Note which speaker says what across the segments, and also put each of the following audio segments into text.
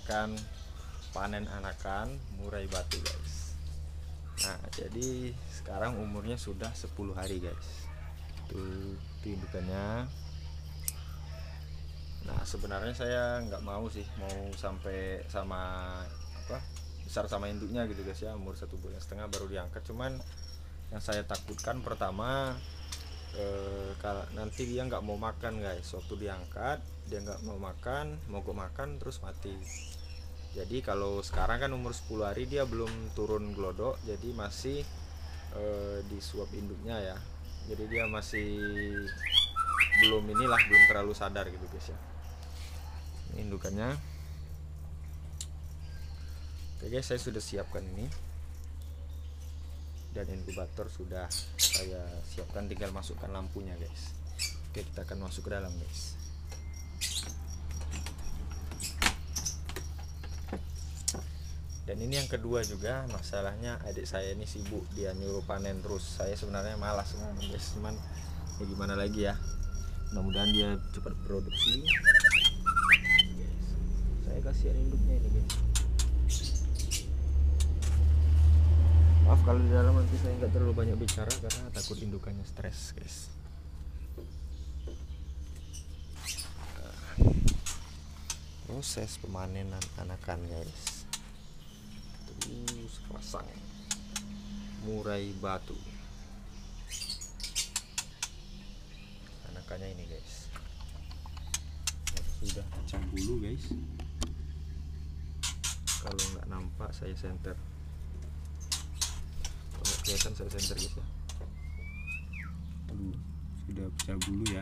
Speaker 1: akan panen anakan murai batu guys. Nah jadi sekarang umurnya sudah 10 hari guys. Tuh indukannya. Nah sebenarnya saya nggak mau sih, mau sampai sama apa besar sama induknya gitu guys ya, umur 1,5 bulan baru diangkat. Cuman yang saya takutkan pertama kalau nanti dia nggak mau makan guys, waktu diangkat dia nggak mau makan, mogok makan terus mati. Jadi kalau sekarang kan umur 10 hari dia belum turun glodok, jadi masih disuap induknya ya, jadi dia masih belum terlalu sadar gitu guys ya. Ini indukannya. Oke guys, saya sudah siapkan ini, dan inkubator sudah saya siapkan, tinggal masukkan lampunya guys. Oke, kita akan masuk ke dalam guys. Dan ini yang kedua juga, masalahnya adik saya ini sibuk, dia nyuruh panen terus. Saya sebenarnya malas guys, cuman ya gimana lagi ya, mudah-mudahan dia cepat produksi guys. Saya kasihan induknya ini guys. Maaf kalau di dalam nanti saya nggak terlalu banyak bicara karena takut indukannya stres guys. Proses pemanenan anakan guys. Terus pasang murai batu. Anakannya ini guys. Sudah pecah bulu guys. Kalau nggak nampak saya senter. Kelihatan saya senter guys ya. Sudah pecah bulu ya,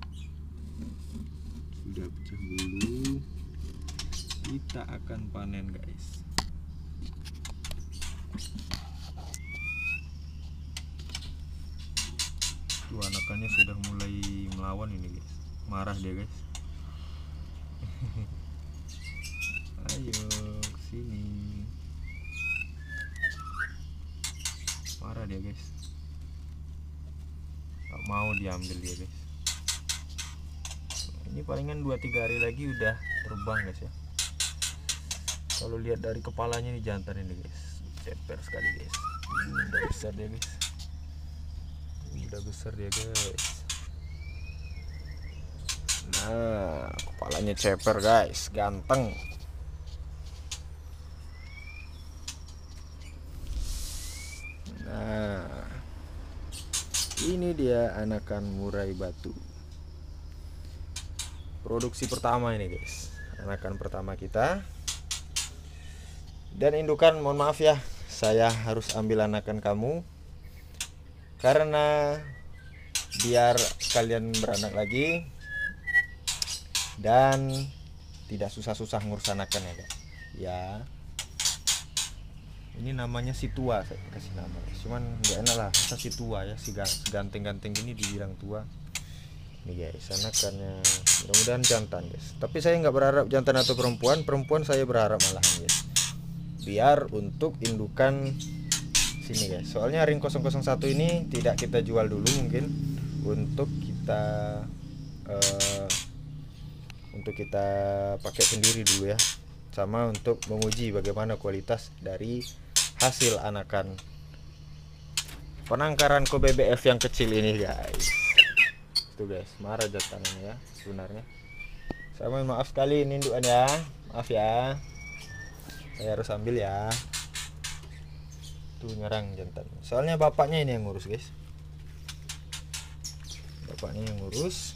Speaker 1: sudah pecah bulu. Kita akan panen guys. Tuh anakannya sudah mulai melawan ini guys, marah dia guys. Ayo kesini, marah dia guys, gak mau diambil dia guys. Ini palingan 2-3 hari lagi udah terbang guys ya. Kalau lihat dari kepalanya ini jantan ini guys, ceper sekali guys. Udah besar dia guys, udah besar dia guys. Nah kepalanya ceper guys, ganteng. Nah ini dia anakan murai batu, produksi pertama ini guys, anakan pertama kita. Dan indukan, mohon maaf ya, saya harus ambil anakan kamu karena biar kalian beranak lagi dan tidak susah-susah ngurus anakan ya guys ya. Ini namanya si tua, saya kasih nama guys. Cuman nggak enak lah masa si tua ya, si ganteng-ganteng ini dibilang tua. Ini guys anakannya, mudah-mudahan jantan guys, tapi saya nggak berharap jantan atau perempuan. Perempuan saya berharap malahan guys, biar untuk indukan sini guys. Soalnya ring 001 ini tidak kita jual dulu, mungkin untuk kita pakai sendiri dulu ya, sama untuk menguji bagaimana kualitas dari hasil anakan penangkaran Kobe BF yang kecil ini guys. Tuh guys, marah jantannya ya sebenarnya. Saya mohon maaf sekali ini indukan ya, maaf ya, saya harus ambil ya. Tuh nyerang jantan, soalnya bapaknya ini yang ngurus guys, bapaknya yang ngurus.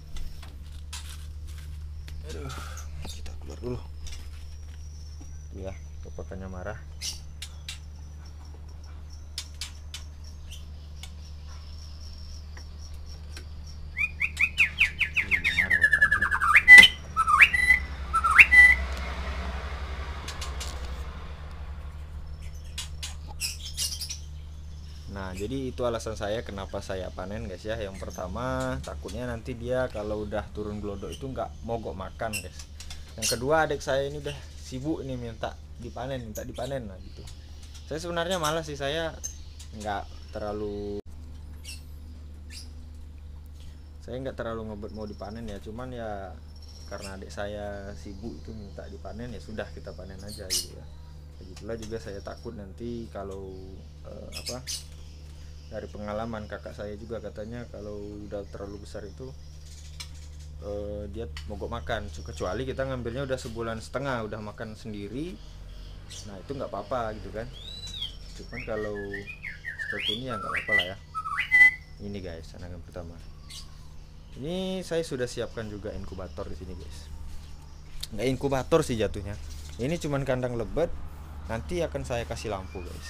Speaker 1: Aduh, kita keluar dulu. Tuh ya, bapaknya marah. Nah jadi itu alasan saya kenapa saya panen guys ya. Yang pertama takutnya nanti dia kalau udah turun glodok itu nggak mogok makan guys. Yang kedua adik saya ini udah sibuk nih minta dipanen nah gitu. Saya sebenarnya malas sih, saya nggak terlalu ngebet mau dipanen ya, cuman ya karena adik saya sibuk itu minta dipanen, ya sudah kita panen aja gitu ya. Begitulah juga saya takut nanti kalau dari pengalaman kakak saya juga katanya kalau udah terlalu besar itu dia mogok makan, kecuali kita ngambilnya udah sebulan setengah udah makan sendiri, nah itu nggak apa-apa gitu kan. Cuman kalau seperti ini ya nggak apa-apa lah ya. Ini guys anakan pertama, ini saya sudah siapkan juga inkubator di sini guys. Nggak inkubator sih jatuhnya, ini cuman kandang lebet, nanti akan saya kasih lampu guys.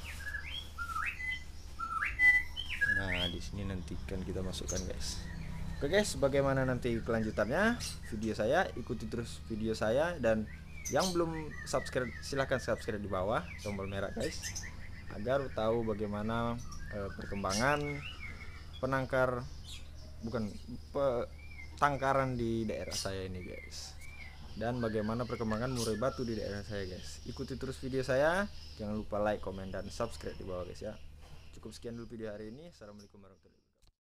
Speaker 1: Nah di sini nanti kan kita masukkan guys. Oke guys, bagaimana nanti kelanjutannya video saya, ikuti terus video saya, dan yang belum subscribe silahkan subscribe di bawah tombol merah guys, agar tahu bagaimana perkembangan tangkaran di daerah saya ini guys, dan bagaimana perkembangan murai batu di daerah saya guys. Ikuti terus video saya, jangan lupa like, komen, dan subscribe di bawah guys ya. Cukup sekian dulu video hari ini. Assalamualaikum warahmatullahi wabarakatuh.